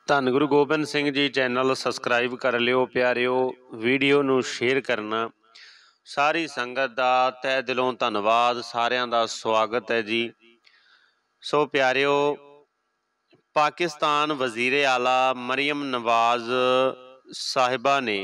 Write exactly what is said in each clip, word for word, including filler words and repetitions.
ਧੰਨ Guru Gobind Singh ji channel subscribe कर लियो प्यारिओ। वीडियो नूं शेयर करना। सारी संगत दा तह दिलों धन्नवाद। सारियां दा स्वागत है जी। सो प्यारिओ, पाकिस्तान वजीरे आला मरियम नवाज साहिबा ने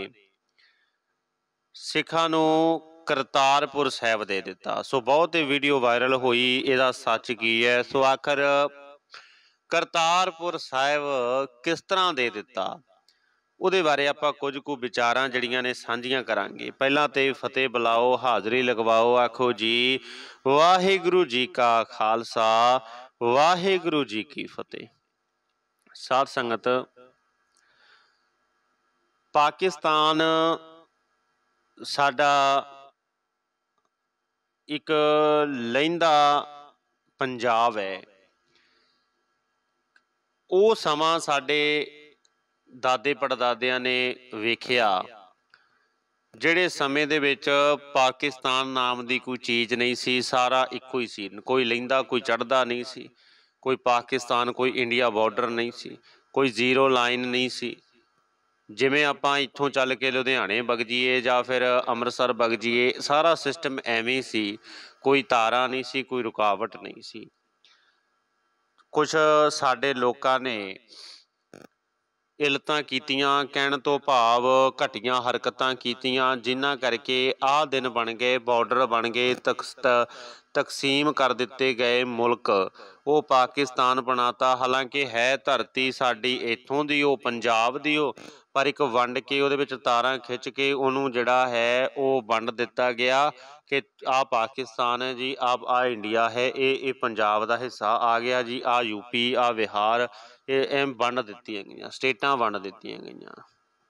सिखां नूं करतारपुर साहिब दे दिता। सो बहुत ही वीडियो वायरल हुई, इहदा सच की है। सो आखिर करतारपुर साहिब किस तरह दे दिता, ਉਹਦੇ ਬਾਰੇ ਆਪਾਂ ਕੁਝ ਕੁ ਵਿਚਾਰਾਂ ਜਿਹੜੀਆਂ ਨੇ ਸਾਂਝੀਆਂ ਕਰਾਂਗੇ। ਪਹਿਲਾਂ ਤੇ ਫਤਿਹ ਬੁਲਾਓ, ਹਾਜ਼ਰੀ ਲਗਵਾਓ, ਆਖੋ ਜੀ ਵਾਹਿਗੁਰੂ ਜੀ ਕਾ ਖਾਲਸਾ, ਵਾਹਿਗੁਰੂ ਜੀ ਕੀ ਫਤਿਹ। ਸਾਧ ਸੰਗਤ, ਪਾਕਿਸਤਾਨ ਸਾਡਾ ਇੱਕ ਲਹਿੰਦਾ ਪੰਜਾਬ ਹੈ। ਉਹ ਸਮਾਂ ਸਾਡੇ ਦਾਦੇ ਪੜਦਾਦਿਆਂ ਨੇ ਵੇਖਿਆ, ਜਿਹੜੇ ਸਮੇਂ ਦੇ ਵਿੱਚ ਪਾਕਿਸਤਾਨ ਨਾਮ ਦੀ ਕੋਈ ਚੀਜ਼ ਨਹੀਂ ਸੀ, ਸਾਰਾ ਇੱਕੋ ਹੀ ਸੀ। ਕੋਈ ਲਹਿੰਦਾ, ਕੋਈ ਚੜ੍ਹਦਾ ਨਹੀਂ ਸੀ, ਕੋਈ ਪਾਕਿਸਤਾਨ, ਕੋਈ ਇੰਡੀਆ ਬਾਰਡਰ ਨਹੀਂ ਸੀ, ਕੋਈ ਜ਼ੀਰੋ ਲਾਈਨ ਨਹੀਂ ਸੀ। ਜਿਵੇਂ ਆਪਾਂ ਇੱਥੋਂ ਚੱਲ ਕੇ ਲੁਧਿਆਣੇ ਵਗ ਜਾਈਏ ਜਾਂ ਫਿਰ ਅੰਮ੍ਰਿਤਸਰ ਵਗ ਜਾਈਏ, ਸਾਰਾ ਸਿਸਟਮ ਐਵੇਂ ਸੀ। ਕੋਈ ਤਾਰਾਂ ਨਹੀਂ ਸੀ, ਕੋਈ ਰੁਕਾਵਟ ਨਹੀਂ ਸੀ। ਕੁਛ ਸਾਡੇ ਲੋਕਾਂ ਨੇ ਇਲਤਾਂ ਕੀਤੀਆਂ, ਕਹਿਣ ਤੋਂ ਭਾਵ ਘਟੀਆਂ ਹਰਕਤਾਂ ਕੀਤੀਆਂ, ਜਿਨ੍ਹਾਂ ਕਰਕੇ ਆਹ ਦਿਨ ਬਣ ਗਏ, ਬਾਰਡਰ ਬਣ ਗਏ, ਤਕਸ ਤਕਸੀਮ ਕਰ ਦਿੱਤੇ ਗਏ ਮੁਲਕ। ਉਹ ਪਾਕਿਸਤਾਨ ਬਣਾਤਾ। ਹਾਲਾਂਕਿ ਹੈ ਧਰਤੀ ਸਾਡੀ ਇੱਥੋਂ ਦੀ, ਉਹ ਪੰਜਾਬ ਦੀ, ਉਹ ਪਰ ਇੱਕ ਵੰਡ ਕੇ ਉਹਦੇ ਵਿੱਚ ਤਾਰਾਂ ਖਿੱਚ ਕੇ ਉਹਨੂੰ ਜਿਹੜਾ ਹੈ ਉਹ ਵੰਡ ਦਿੱਤਾ ਗਿਆ ਕਿ ਆਹ ਪਾਕਿਸਤਾਨ ਹੈ ਜੀ, ਆਹ ਆਹ ਇੰਡੀਆ ਹੈ, ਇਹ ਇਹ ਪੰਜਾਬ ਦਾ ਹਿੱਸਾ ਆ ਗਿਆ ਜੀ, ਆਹ ਯੂਪੀ, ਆਹ ਬਿਹਾਰ, ਇਹ ਐਂ ਵੰਡ ਦਿੱਤੀਆਂ ਗਈਆਂ, ਸਟੇਟਾਂ ਵੰਡ ਦਿੱਤੀਆਂ ਗਈਆਂ।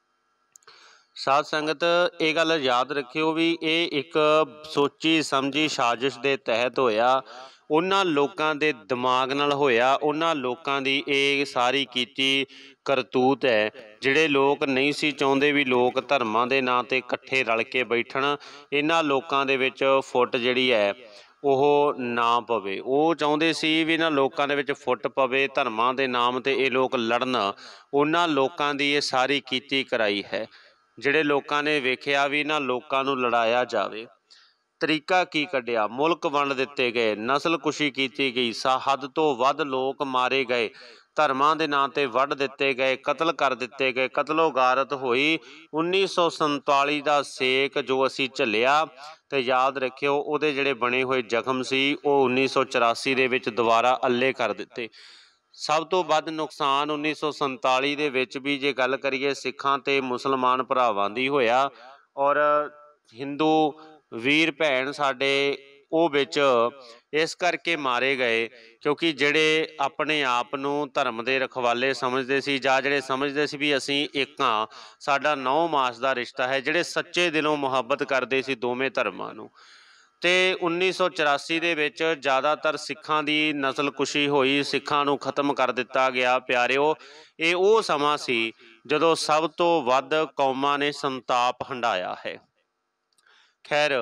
ਸਾਧ ਸੰਗਤ, ਇਹ ਗੱਲ ਯਾਦ ਰੱਖਿਓ ਵੀ ਇਹ ਇੱਕ ਸੋਚੀ ਸਮਝੀ ਸਾਜ਼ਿਸ਼ ਦੇ ਤਹਿਤ ਹੋਇਆ। ਉਹਨਾਂ ਲੋਕਾਂ ਦੇ ਦਿਮਾਗ ਨਾਲ ਹੋਇਆ, ਉਹਨਾਂ ਲੋਕਾਂ ਦੀ ਇਹ ਸਾਰੀ ਕੀਤੀ ਕਰਤੂਤ ਹੈ। ਜਿਹੜੇ ਲੋਕ ਨਹੀਂ ਸੀ ਚਾਹੁੰਦੇ ਵੀ ਲੋਕ ਧਰਮਾਂ ਦੇ ਨਾਂ 'ਤੇ ਇਕੱਠੇ ਰਲ ਕੇ ਬੈਠਣ, ਇਹਨਾਂ ਲੋਕਾਂ ਦੇ ਵਿੱਚ ਫੁੱਟ ਜਿਹੜੀ ਹੈ ਉਹ ਨਾ ਪਵੇ। ਉਹ ਚਾਹੁੰਦੇ ਸੀ ਵੀ ਇਹਨਾਂ ਲੋਕਾਂ ਦੇ ਵਿੱਚ ਫੁੱਟ ਪਵੇ, ਧਰਮਾਂ ਦੇ ਨਾਮ 'ਤੇ ਇਹ ਲੋਕ ਲੜਨ। ਉਹਨਾਂ ਲੋਕਾਂ ਦੀ ਇਹ ਸਾਰੀ ਕੀਤੀ ਕਰਾਈ ਹੈ। ਜਿਹੜੇ ਲੋਕਾਂ ਨੇ ਵੇਖਿਆ ਵੀ ਇਹਨਾਂ ਲੋਕਾਂ ਨੂੰ ਲੜਾਇਆ ਜਾਵੇ, ਤਰੀਕਾ ਕੀ ਕੱਢਿਆ, ਮੁਲਕ ਵੰਡ ਦਿੱਤੇ ਗਏ, ਨਸਲਕੁਸ਼ੀ ਕੀਤੀ ਗਈ, ਸਾ ਹੱਦ ਤੋਂ ਵੱਧ ਲੋਕ ਮਾਰੇ ਗਏ, ਧਰਮਾਂ ਦੇ ਨਾਂ 'ਤੇ ਵੱਢ ਦਿੱਤੇ ਗਏ, ਕਤਲ ਕਰ ਦਿੱਤੇ ਗਏ, ਕਤਲੋ ਗਾਰਤ ਹੋਈ। ਉੱਨੀ ਸੌ ਸੰਤਾਲੀ ਦਾ ਸੇਕ ਜੋ ਅਸੀਂ ਝੱਲਿਆ, ਤੇ ਯਾਦ ਰੱਖਿਓ ਉਹਦੇ ਜਿਹੜੇ ਬਣੇ ਹੋਏ ਜ਼ਖਮ ਸੀ ਉਹ ਉੱਨੀ ਸੌ ਚੁਰਾਸੀ ਦੇ ਵਿੱਚ ਦੁਬਾਰਾ ਅੱਲੇ ਕਰ ਦਿੱਤੇ। ਸਭ ਤੋਂ ਵੱਧ ਨੁਕਸਾਨ ਉੱਨੀ ਸੌ ਸੰਤਾਲੀ ਦੇ ਵਿੱਚ ਵੀ ਜੇ ਗੱਲ ਕਰੀਏ ਸਿੱਖਾਂ ਅਤੇ ਮੁਸਲਮਾਨ ਭਰਾਵਾਂ ਦੀ ਹੋਇਆ, ਔਰ ਹਿੰਦੂ ਵੀਰ ਭੈਣ ਸਾਡੇ ਉਹ ਵਿੱਚ ਇਸ ਕਰਕੇ ਮਾਰੇ ਗਏ ਕਿਉਂਕਿ ਜਿਹੜੇ ਆਪਣੇ ਆਪ ਨੂੰ ਧਰਮ ਦੇ ਰਖਵਾਲੇ ਸਮਝਦੇ ਸੀ, ਜਾਂ ਜਿਹੜੇ ਸਮਝਦੇ ਸੀ ਵੀ ਅਸੀਂ ਇੱਕ ਹਾਂ, ਸਾਡਾ ਨੌ ਮਾਸ ਦਾ ਰਿਸ਼ਤਾ ਹੈ, ਜਿਹੜੇ ਸੱਚੇ ਦਿਲੋਂ ਮੁਹੱਬਤ ਕਰਦੇ ਸੀ ਦੋਵੇਂ ਧਰਮਾਂ ਨੂੰ। ਅਤੇ ਉੱਨੀ ਸੌ ਚੁਰਾਸੀ ਦੇ ਵਿੱਚ ਜ਼ਿਆਦਾਤਰ ਸਿੱਖਾਂ ਦੀ ਨਸਲਕੁਸ਼ੀ ਹੋਈ, ਸਿੱਖਾਂ ਨੂੰ ਖਤਮ ਕਰ ਦਿੱਤਾ ਗਿਆ। ਪਿਆਰਿਓ, ਇਹ ਉਹ ਸਮਾਂ ਸੀ ਜਦੋਂ ਸਭ ਤੋਂ ਵੱਧ ਕੌਮਾਂ ਨੇ ਸੰਤਾਪ ਹੰਢਾਇਆ ਹੈ। ਖੈਰ,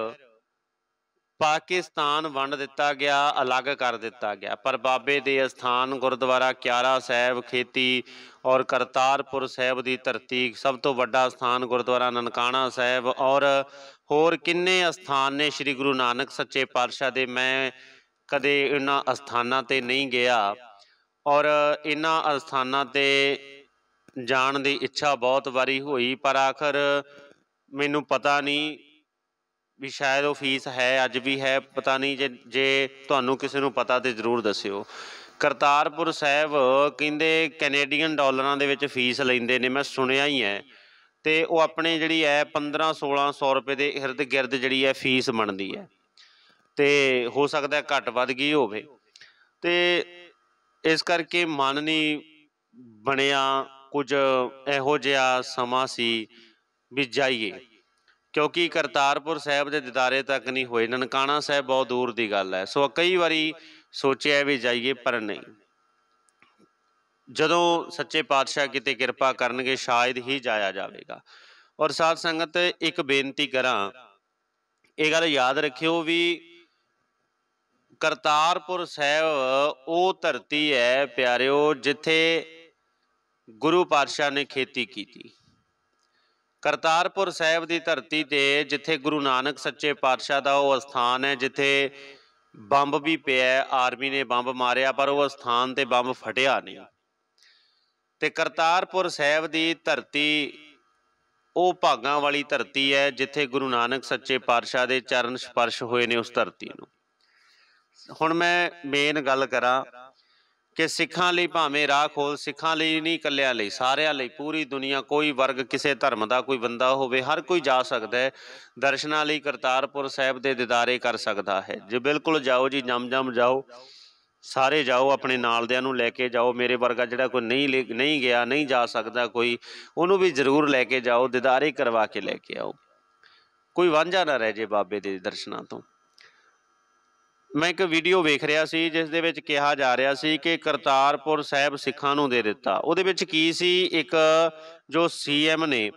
ਪਾਕਿਸਤਾਨ ਵੰਡ ਦਿੱਤਾ ਗਿਆ, ਅਲੱਗ ਕਰ ਦਿੱਤਾ ਗਿਆ, ਪਰ ਬਾਬੇ ਦੇ ਅਸਥਾਨ ਗੁਰਦੁਆਰਾ ਕਿਆਰਾ ਸਾਹਿਬ, ਖੇਤੀ ਔਰ ਕਰਤਾਰਪੁਰ ਸਾਹਿਬ ਦੀ ਧਰਤੀ, ਸਭ ਤੋਂ ਵੱਡਾ ਅਸਥਾਨ ਗੁਰਦੁਆਰਾ ਨਨਕਾਣਾ ਸਾਹਿਬ, ਔਰ ਹੋਰ ਕਿੰਨੇ ਅਸਥਾਨ ਨੇ ਸ਼੍ਰੀ ਗੁਰੂ ਨਾਨਕ ਸੱਚੇ ਪਾਤਸ਼ਾਹ ਦੇ। ਮੈਂ ਕਦੇ ਇਹਨਾਂ ਅਸਥਾਨਾਂ 'ਤੇ ਨਹੀਂ ਗਿਆ, ਔਰ ਇਹਨਾਂ ਅਸਥਾਨਾਂ 'ਤੇ ਜਾਣ ਦੀ ਇੱਛਾ ਬਹੁਤ ਵਾਰੀ ਹੋਈ, ਪਰ ਆਖਰ ਮੈਨੂੰ ਪਤਾ ਨਹੀਂ ਵੀ ਸ਼ਾਇਦ ਉਹ ਫੀਸ ਹੈ, ਅੱਜ ਵੀ ਹੈ, ਪਤਾ ਨਹੀਂ। ਜੇ ਜੇ ਤੁਹਾਨੂੰ ਕਿਸੇ ਨੂੰ ਪਤਾ ਤਾਂ ਜ਼ਰੂਰ ਦੱਸਿਓ। ਕਰਤਾਰਪੁਰ ਸਾਹਿਬ ਕਹਿੰਦੇ ਕੈਨੇਡੀਅਨ ਡਾਲਰਾਂ ਦੇ ਵਿੱਚ ਫੀਸ ਲੈਂਦੇ ਨੇ, ਮੈਂ ਸੁਣਿਆ ਹੀ ਹੈ। ਅਤੇ ਉਹ ਆਪਣੇ ਜਿਹੜੀ ਹੈ ਪੰਦਰਾਂ ਸੋਲਾਂ ਸੌ ਰੁਪਏ ਦੇ ਇਰਦ ਗਿਰਦ ਜਿਹੜੀ ਹੈ ਫੀਸ ਬਣਦੀ ਹੈ, ਅਤੇ ਹੋ ਸਕਦਾ ਘੱਟ ਵੱਧ ਗਈ ਹੋਵੇ। ਅਤੇ ਇਸ ਕਰਕੇ ਮਨ ਨਹੀਂ ਬਣਿਆ, ਕੁਝ ਇਹੋ ਜਿਹਾ ਸਮਾਂ ਸੀ ਵੀ ਜਾਈਏ, ਕਿਉਂਕਿ ਕਰਤਾਰਪੁਰ ਸਾਹਿਬ ਦੇ ਦਿਦਾਰੇ ਤੱਕ ਨਹੀਂ ਹੋਏ। ਨਨਕਾਣਾ ਸਾਹਿਬ ਬਹੁਤ ਦੂਰ ਦੀ ਗੱਲ ਹੈ। ਸੋ ਕਈ ਵਾਰੀ ਸੋਚਿਆ ਵੀ ਜਾਈਏ, ਪਰ ਨਹੀਂ। ਜਦੋਂ ਸੱਚੇ ਪਾਤਸ਼ਾਹ ਕਿਤੇ ਕਿਰਪਾ ਕਰਨਗੇ ਸ਼ਾਇਦ ਹੀ ਜਾਇਆ ਜਾਵੇਗਾ। ਔਰ ਸਾਧ ਸੰਗਤ, ਇੱਕ ਬੇਨਤੀ ਕਰਾਂ, ਇਹ ਗੱਲ ਯਾਦ ਰੱਖਿਓ ਵੀ ਕਰਤਾਰਪੁਰ ਸਾਹਿਬ ਉਹ ਧਰਤੀ ਹੈ ਪਿਆਰਿਓ, ਜਿੱਥੇ ਗੁਰੂ ਪਾਤਸ਼ਾਹ ਨੇ ਖੇਤੀ ਕੀਤੀ। ਕਰਤਾਰਪੁਰ ਸਾਹਿਬ ਦੀ ਧਰਤੀ ਤੇ ਜਿੱਥੇ ਗੁਰੂ ਨਾਨਕ ਸੱਚੇ ਪਾਤਸ਼ਾਹ ਦਾ ਉਹ ਅਸਥਾਨ ਹੈ, ਜਿੱਥੇ ਬੰਬ ਵੀ ਪਿਆ, ਆਰਮੀ ਨੇ ਬੰਬ ਮਾਰਿਆ ਪਰ ਉਹ ਅਸਥਾਨ ਤੇ ਬੰਬ ਫਟਿਆ ਨਹੀਂ। ਤੇ ਕਰਤਾਰਪੁਰ ਸਾਹਿਬ ਦੀ ਧਰਤੀ ਉਹ ਭਾਗਾਂ ਵਾਲੀ ਧਰਤੀ ਹੈ ਜਿੱਥੇ ਗੁਰੂ ਨਾਨਕ ਸੱਚੇ ਪਾਤਸ਼ਾਹ ਦੇ ਚਰਨ ਸਪਰਸ਼ ਹੋਏ ਨੇ ਉਸ ਧਰਤੀ ਨੂੰ। ਹੁਣ ਮੈਂ ਮੇਨ ਗੱਲ ਕਰਾਂ ਕਿ ਸਿੱਖਾਂ ਲਈ ਭਾਵੇਂ ਰਾਹ ਖੋਲ, ਸਿੱਖਾਂ ਲਈ ਨਹੀਂ ਇਕੱਲਿਆਂ ਲਈ, ਸਾਰਿਆਂ ਲਈ, ਪੂਰੀ ਦੁਨੀਆ, ਕੋਈ ਵਰਗ, ਕਿਸੇ ਧਰਮ ਦਾ ਕੋਈ ਬੰਦਾ ਹੋਵੇ, ਹਰ ਕੋਈ ਜਾ ਸਕਦਾ ਹੈ ਦਰਸ਼ਨਾਂ ਲਈ, ਕਰਤਾਰਪੁਰ ਸਾਹਿਬ ਦੇ ਦੀਦਾਰੇ ਕਰ ਸਕਦਾ ਹੈ। ਜੇ ਬਿਲਕੁਲ ਜਾਓ ਜੀ, ਜਮ ਜਮ ਜਾਓ, ਸਾਰੇ ਜਾਓ, ਆਪਣੇ ਨਾਲਦਿਆਂ ਨੂੰ ਲੈ ਕੇ ਜਾਓ। ਮੇਰੇ ਵਰਗਾ ਜਿਹੜਾ ਕੋਈ ਨਹੀਂ ਲੈ ਨਹੀਂ ਗਿਆ, ਨਹੀਂ ਜਾ ਸਕਦਾ ਕੋਈ, ਉਹਨੂੰ ਵੀ ਜ਼ਰੂਰ ਲੈ ਕੇ ਜਾਓ, ਦੀਦਾਰੇ ਕਰਵਾ ਕੇ ਲੈ ਕੇ ਆਓ, ਕੋਈ ਵਾਂਝਾ ਨਾ ਰਹਿ ਜੇ ਬਾਬੇ ਦੇ ਦਰਸ਼ਨਾਂ ਤੋਂ। ਮੈਂ ਇੱਕ ਵੀਡੀਓ ਵੇਖ ਰਿਹਾ ਸੀ ਜਿਸ ਦੇ ਵਿੱਚ ਕਿਹਾ ਜਾ ਰਿਹਾ ਸੀ ਕਿ ਕਰਤਾਰਪੁਰ ਸਾਹਿਬ ਸਿੱਖਾਂ ਨੂੰ ਦੇ ਦਿੱਤਾ। ਉਹਦੇ ਵਿੱਚ ਕੀ ਸੀ, ਇੱਕ ਜੋ ਸੀ ਐਮ ਨੇ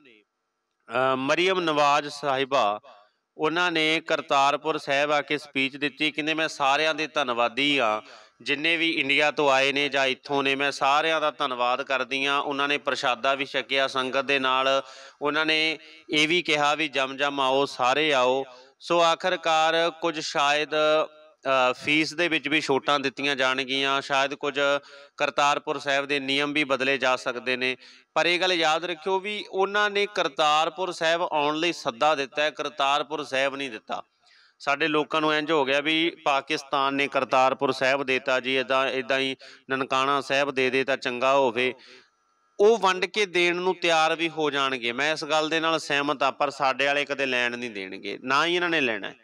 ਮਰੀਅਮ ਨਵਾਜ਼ ਸਾਹਿਬਾ, ਉਹਨਾਂ ਨੇ ਕਰਤਾਰਪੁਰ ਸਾਹਿਬ ਆ ਕੇ ਸਪੀਚ ਦਿੱਤੀ। ਕਹਿੰਦੇ ਮੈਂ ਸਾਰਿਆਂ ਦੇ ਧੰਨਵਾਦੀ ਹਾਂ, ਜਿੰਨੇ ਵੀ ਇੰਡੀਆ ਤੋਂ ਆਏ ਨੇ ਜਾਂ ਇੱਥੋਂ ਨੇ, ਮੈਂ ਸਾਰਿਆਂ ਦਾ ਧੰਨਵਾਦ ਕਰਦੀ ਹਾਂ। ਉਹਨਾਂ ਨੇ ਪ੍ਰਸ਼ਾਦਾ ਵੀ ਛਕਿਆ ਸੰਗਤ ਦੇ ਨਾਲ। ਉਹਨਾਂ ਨੇ ਇਹ ਵੀ ਕਿਹਾ ਵੀ ਜਮ ਜਮ ਆਓ, ਸਾਰੇ ਆਓ। ਸੋ ਆਖਰਕਾਰ ਕੁਝ ਸ਼ਾਇਦ ਫੀਸ ਦੇ ਵਿੱਚ ਵੀ ਛੋਟਾਂ ਦਿੱਤੀਆਂ ਜਾਣਗੀਆਂ, ਸ਼ਾਇਦ ਕੁਝ ਕਰਤਾਰਪੁਰ ਸਾਹਿਬ ਦੇ ਨਿਯਮ ਵੀ ਬਦਲੇ ਜਾ ਸਕਦੇ ਨੇ। ਪਰ ਇਹ ਗੱਲ ਯਾਦ ਰੱਖਿਓ ਵੀ ਉਹਨਾਂ ਨੇ ਕਰਤਾਰਪੁਰ ਸਾਹਿਬ ਆਉਣ ਲਈ ਸੱਦਾ ਦਿੱਤਾ ਹੈ, ਕਰਤਾਰਪੁਰ ਸਾਹਿਬ ਨਹੀਂ ਦਿੱਤਾ। ਸਾਡੇ ਲੋਕਾਂ ਨੂੰ ਇੰਝ ਹੋ ਗਿਆ ਵੀ ਪਾਕਿਸਤਾਨ ਨੇ ਕਰਤਾਰਪੁਰ ਸਾਹਿਬ ਦੇਤਾ ਜੀ, ਇੱਦਾਂ ਇੱਦਾਂ ਹੀ ਨਨਕਾਣਾ ਸਾਹਿਬ ਦੇ ਦੇ ਤਾਂ ਚੰਗਾ ਹੋਵੇ। ਉਹ ਵੰਡ ਕੇ ਦੇਣ ਨੂੰ ਤਿਆਰ ਵੀ ਹੋ ਜਾਣਗੇ, ਮੈਂ ਇਸ ਗੱਲ ਦੇ ਨਾਲ ਸਹਿਮਤ ਹਾਂ, ਪਰ ਸਾਡੇ ਵਾਲੇ ਕਦੇ ਲੈਣ ਨਹੀਂ ਦੇਣਗੇ, ਨਾ ਹੀ ਇਹਨਾਂ ਨੇ ਲੈਣਾ।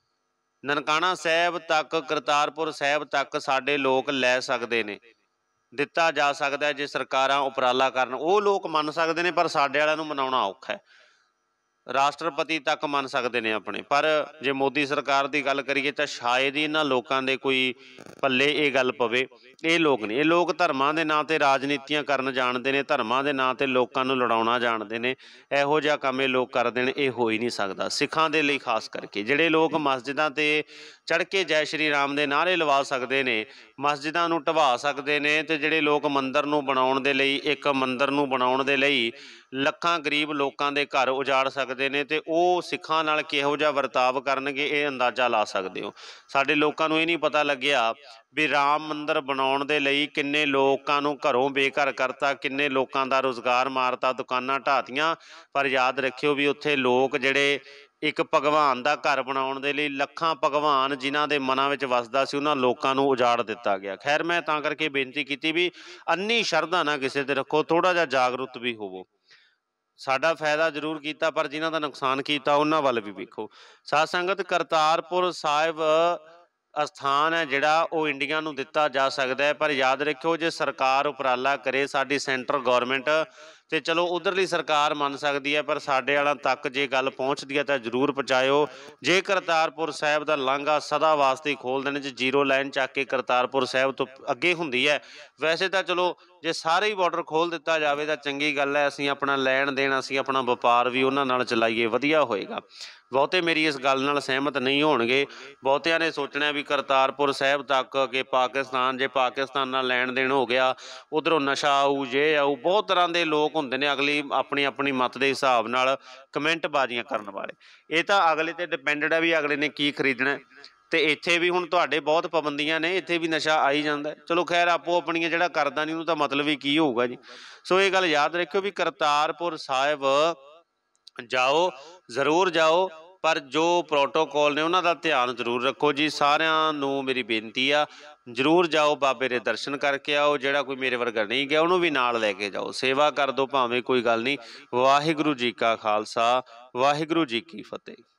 ਨਨਕਾਣਾ ਸਾਹਿਬ ਤੱਕ, ਕਰਤਾਰਪੁਰ ਸਾਹਿਬ ਤੱਕ ਸਾਡੇ ਲੋਕ ਲੈ ਸਕਦੇ ਨੇ, ਦਿੱਤਾ ਜਾ ਸਕਦਾ ਜੇ ਸਰਕਾਰਾਂ ਉਪਰਾਲਾ ਕਰਨ। ਉਹ ਲੋਕ ਮੰਨ ਸਕਦੇ ਨੇ ਪਰ ਸਾਡੇ ਵਾਲਿਆਂ ਨੂੰ ਮਨਾਉਣਾ ਔਖਾ ਹੈ। ਰਾਸ਼ਟਰਪਤੀ ਤੱਕ ਮੰਨ ਸਕਦੇ ਨੇ ਆਪਣੇ, ਪਰ ਜੇ ਮੋਦੀ ਸਰਕਾਰ ਦੀ ਗੱਲ ਕਰੀਏ ਤਾਂ ਸ਼ਾਇਦ ਹੀ ਇਹਨਾਂ ਲੋਕਾਂ ਦੇ ਕੋਈ ਪੱਲੇ ਇਹ ਗੱਲ ਪਵੇ। ਇਹ ਲੋਕ ਨਹੀਂ, ਇਹ ਲੋਕ ਧਰਮਾਂ ਦੇ ਨਾਂ 'ਤੇ ਰਾਜਨੀਤੀਆਂ ਕਰਨ ਜਾਣਦੇ ਨੇ, ਧਰਮਾਂ ਦੇ ਨਾਂ 'ਤੇ ਲੋਕਾਂ ਨੂੰ ਲੜਾਉਣਾ ਜਾਣਦੇ ਨੇ। ਇਹੋ ਜਿਹਾ ਕੰਮ ਇਹ ਲੋਕ ਕਰਦੇ ਨੇ, ਇਹ ਹੋ ਹੀ ਨਹੀਂ ਸਕਦਾ ਸਿੱਖਾਂ ਦੇ ਲਈ। ਖਾਸ ਕਰਕੇ ਜਿਹੜੇ ਲੋਕ ਮਸਜਿਦਾਂ 'ਤੇ ਚੜ੍ਹ ਕੇ ਜੈ ਸ਼੍ਰੀ ਰਾਮ ਦੇ ਨਾਅਰੇ ਲਵਾ ਸਕਦੇ ਨੇ, ਮਸਜਿਦਾਂ ਨੂੰ ਢਵਾ ਸਕਦੇ ਨੇ, ਅਤੇ ਜਿਹੜੇ ਲੋਕ ਮੰਦਰ ਨੂੰ ਬਣਾਉਣ ਦੇ ਲਈ, ਇੱਕ ਮੰਦਰ ਨੂੰ ਬਣਾਉਣ ਦੇ ਲਈ ਲੱਖਾਂ ਗਰੀਬ ਲੋਕਾਂ ਦੇ ਘਰ ਉਜਾੜ ਸਕਦੇ ਨੇ, ਅਤੇ ਉਹ ਸਿੱਖਾਂ ਨਾਲ ਕਿਹੋ ਜਿਹਾ ਵਰਤਾਵ ਕਰਨਗੇ ਇਹ ਅੰਦਾਜ਼ਾ ਲਾ ਸਕਦੇ ਹੋ। ਸਾਡੇ ਲੋਕਾਂ ਨੂੰ ਇਹ ਨਹੀਂ ਪਤਾ ਲੱਗਿਆ ਵੀ ਰਾਮ ਮੰਦਰ ਬਣਾਉਣ ਦੇ ਲਈ ਕਿੰਨੇ ਲੋਕਾਂ ਨੂੰ ਘਰੋਂ ਬੇਘਰ ਕਰਤਾ, ਕਿੰਨੇ ਲੋਕਾਂ ਦਾ ਰੁਜ਼ਗਾਰ ਮਾਰਤਾ, ਦੁਕਾਨਾਂ ਢਾਤੀਆਂ। ਪਰ ਯਾਦ ਰੱਖਿਓ ਵੀ ਉੱਥੇ ਲੋਕ ਜਿਹੜੇ ਇੱਕ ਭਗਵਾਨ ਦਾ ਘਰ ਬਣਾਉਣ ਦੇ ਲਈ ਲੱਖਾਂ ਭਗਵਾਨ ਜਿਨ੍ਹਾਂ ਦੇ ਮਨਾਂ ਵਿੱਚ ਵਸਦਾ ਸੀ, ਉਹਨਾਂ ਲੋਕਾਂ ਨੂੰ ਉਜਾੜ ਦਿੱਤਾ ਗਿਆ। ਖੈਰ, ਮੈਂ ਤਾਂ ਕਰਕੇ ਬੇਨਤੀ ਕੀਤੀ ਵੀ ਅੰਨੀ ਸ਼ਰਧਾ ਨਾ ਕਿਸੇ 'ਤੇ ਰੱਖੋ, ਥੋੜ੍ਹਾ ਜਿਹਾ ਜਾਗਰੂਕ ਵੀ ਹੋਵੋ। ਸਾਡਾ ਫਾਇਦਾ ਜ਼ਰੂਰ ਕੀਤਾ ਪਰ ਜਿਨ੍ਹਾਂ ਦਾ ਨੁਕਸਾਨ ਕੀਤਾ ਉਹਨਾਂ ਵੱਲ ਵੀ ਵੇਖੋ। ਸਾਧ ਸੰਗਤ, ਕਰਤਾਰਪੁਰ ਸਾਹਿਬ ਅਸਥਾਨ ਹੈ ਜਿਹੜਾ ਉਹ ਇੰਡੀਆ ਨੂੰ ਦਿੱਤਾ ਜਾ ਸਕਦਾ ਹੈ, ਪਰ ਯਾਦ ਰੱਖਿਓ ਜੇ ਸਰਕਾਰ ਉਪਰਾਲਾ ਕਰੇ, ਸਾਡੀ ਸੈਂਟਰ ਗੌਰਮੈਂਟ, ਤੇ ਚਲੋ ਉਧਰਲੀ ਸਰਕਾਰ ਮੰਨ ਸਕਦੀ ਹੈ, ਪਰ ਸਾਡੇ ਵਾਲਾਂ ਤੱਕ ਜੇ ਗੱਲ ਪਹੁੰਚਦੀ ਹੈ ਤਾਂ ਜ਼ਰੂਰ ਪਹੁੰਚਾਇਓ। ਜੇ ਕਰਤਾਰਪੁਰ ਸਾਹਿਬ ਦਾ ਲਾਂਘਾ ਸਦਾ ਵਾਸਤੇ ਖੋਲ੍ਹ ਦੇਣ, ਜੇ ਜ਼ੀਰੋ ਲਾਈਨ ਚੱਕ ਕੇ ਕਰਤਾਰਪੁਰ ਸਾਹਿਬ ਤੋਂ ਅੱਗੇ ਹੁੰਦੀ ਹੈ, ਵੈਸੇ ਤਾਂ ਚਲੋ ਜੇ ਸਾਰੇ ਹੀ ਬਾਰਡਰ ਖੋਲ੍ਹ ਦਿੱਤਾ ਜਾਵੇ ਤਾਂ ਚੰਗੀ ਗੱਲ ਹੈ। ਅਸੀਂ ਆਪਣਾ ਲੈਣ ਦੇਣ, ਅਸੀਂ ਆਪਣਾ ਵਪਾਰ ਵੀ ਉਹਨਾਂ ਨਾਲ ਚਲਾਈਏ, ਵਧੀਆ ਹੋਏਗਾ। ਬਹੁਤੇ ਮੇਰੀ ਇਸ ਗੱਲ ਨਾਲ ਸਹਿਮਤ ਨਹੀਂ ਹੋਣਗੇ। ਬਹੁਤਿਆਂ ਨੇ ਸੋਚਣਾ ਵੀ ਕਰਤਾਰਪੁਰ ਸਾਹਿਬ ਤੱਕ ਕਿ ਪਾਕਿਸਤਾਨ, ਜੇ ਪਾਕਿਸਤਾਨ ਨਾਲ ਲੈਣ ਦੇਣ ਹੋ ਗਿਆ, ਉੱਧਰੋਂ ਨਸ਼ਾ ਆਊ, ਜੇ ਆਊ, ਬਹੁਤ ਤਰ੍ਹਾਂ ਦੇ ਲੋਕ ਹੁੰਦੇ ਨੇ ਅਗਲੀ ਆਪਣੀ ਆਪਣੀ ਮੱਤ ਦੇ ਹਿਸਾਬ ਨਾਲ ਕਮੈਂਟ ਬਾਜ਼ੀਆਂ ਕਰਨ ਵਾਲੇ। ਇਹ ਤਾਂ ਅਗਲੇ 'ਤੇ ਡਿਪੈਂਡਡ ਹੈ ਵੀ ਅਗਲੇ ਨੇ ਕੀ ਖਰੀਦਣਾ। ਅਤੇ ਇੱਥੇ ਵੀ ਹੁਣ ਤੁਹਾਡੇ ਬਹੁਤ ਪਾਬੰਦੀਆਂ ਨੇ, ਇੱਥੇ ਵੀ ਨਸ਼ਾ ਆ ਹੀ ਜਾਂਦਾ। ਚਲੋ ਖੈਰ, ਆਪੋ ਆਪਣੀਆਂ, ਜਿਹੜਾ ਕਰਦਾ ਨਹੀਂ ਉਹਨੂੰ ਤਾਂ ਮਤਲਬ ਹੀ ਕੀ ਹੋਊਗਾ ਜੀ। ਸੋ ਇਹ ਗੱਲ ਯਾਦ ਰੱਖਿਓ ਵੀ ਕਰਤਾਰਪੁਰ ਸਾਹਿਬ ਜਾਓ, ਜ਼ਰੂਰ ਜਾਓ, ਪਰ ਜੋ ਪ੍ਰੋਟੋਕੋਲ ਨੇ ਉਹਨਾਂ ਦਾ ਧਿਆਨ ਜ਼ਰੂਰ ਰੱਖੋ ਜੀ। ਸਾਰਿਆਂ ਨੂੰ ਮੇਰੀ ਬੇਨਤੀ ਆ, ਜ਼ਰੂਰ ਜਾਓ, ਬਾਬੇ ਦੇ ਦਰਸ਼ਨ ਕਰਕੇ ਆਓ। ਜਿਹੜਾ ਕੋਈ ਮੇਰੇ ਵਰਗਾ ਨਹੀਂ ਗਿਆ ਉਹਨੂੰ ਵੀ ਨਾਲ ਲੈ ਕੇ ਜਾਓ, ਸੇਵਾ ਕਰ ਦਿਓ ਭਾਵੇਂ, ਕੋਈ ਗੱਲ ਨਹੀਂ। ਵਾਹਿਗੁਰੂ ਜੀ ਕਾ ਖਾਲਸਾ, ਵਾਹਿਗੁਰੂ ਜੀ ਕੀ ਫਤਿਹ।